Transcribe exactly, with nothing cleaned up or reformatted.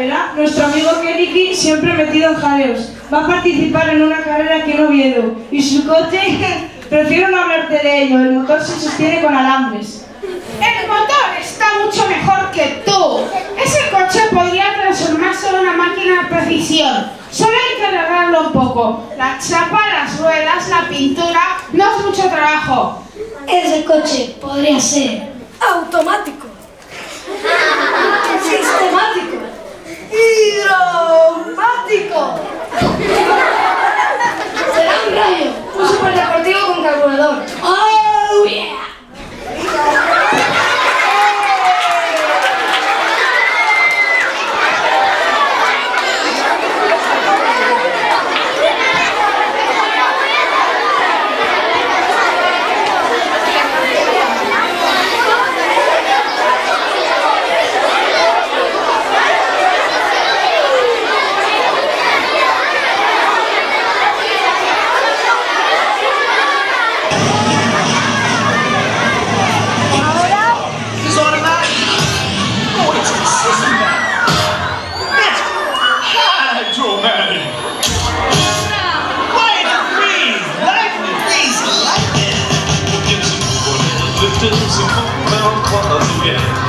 ¿verdad? Nuestro amigo Keriki, siempre metido en jaleos, va a participar en una carrera aquí en Oviedo. Y su coche, prefiero no hablarte de ello, el motor se sostiene con alambres. El motor está mucho mejor que tú. Ese coche podría transformarse en una máquina de precisión. Solo hay que arreglarlo un poco. La chapa, las ruedas, la pintura, no es mucho trabajo. Ese coche podría ser automático, sistemático, hidromático. Será un rayo, un superdeportivo con carburador. ¡Oh, yeah! Cuando tú vienes